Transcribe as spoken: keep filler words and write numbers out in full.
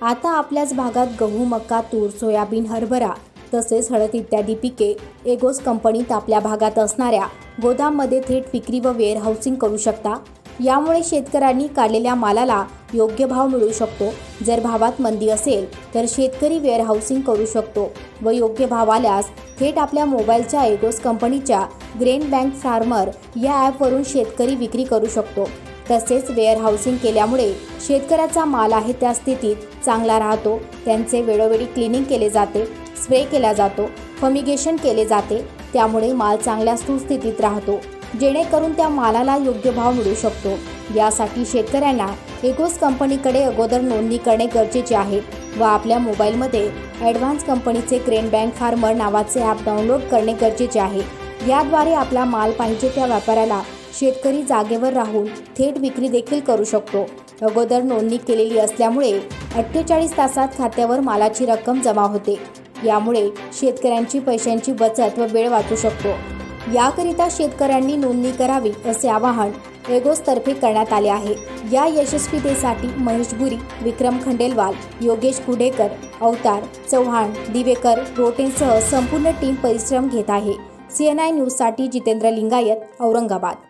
आता आपल्याच भागात गहू, मका, तूर, सोयाबीन, हरभरा तसेच हळद इत्यादी पिके एगोस कंपनीत आपल्या भागात असणाऱ्या गोदाममध्ये थेट विक्री व वेअर हाऊसिंग करू शकता। यामुळे शेतकऱ्यांनी काढलेल्या मालाला योग्य भाव मिळू शकतो। जर भावात मंदी असेल तर शेतकरी वेअर हाऊसिंग करू शकतो व योग्य भाव आल्यास थेट आपल्या मोबाईलच्या एगोस कंपनीच्या ग्रेन बँक फार्मर या ॲपवरून शेतकरी विक्री करू शकतो। तसेच वेअर हाऊसिंग केल्यामुळे शेतकऱ्याचा माल आहे त्या स्थितीत चांगला राहतो। त्यांचे वेळोवेळी क्लिनिंग केले जाते, स्प्रे केला जातो, फमिगेशन केले जाते, त्यामुळे माल चांगल्या सुस्थितीत राहतो, जेणेकरून त्या मालाला योग्य भाव मिळू शकतो। यासाठी शेतकऱ्यांना एगोस कंपनीकडे अगोदर नोंदणी करणे गरजेचे आहे व आपल्या मोबाईलमध्ये ॲडव्हान्स कंपनीचे ग्रेन बँक फार्मर नावाचे ॲप डाउनलोड करणे गरजेचे आहे। याद्वारे आपला माल पाहिजे त्या व्यापाऱ्याला शेतकरी जागेवर राहून थेट विक्री देखील करू शकतो। अगोदर नोंदणी केलेली असल्यामुळे अठ्ठेचाळीस तासात खात्यावर मालाची रक्कम जमा होते। यामुळे शेतकऱ्यांची पैशांची बचत व वेळ वाचू शकतो। याकरिता शेतकऱ्यांनी नोंदणी करावी असे आवाहन एगोस तर्फे करण्यात आले आहे। या यशस्वीतेसाठी महेश गुरी, विक्रम खंडेलवाल, योगेश कुडेकर, अवतार चव्हाण, दिवेकर रोटेंसह संपूर्ण टीम परिश्रम घेत आहे। सी एन आय न्यूजसाठी जितेंद्र लिंगायत, औरंगाबाद।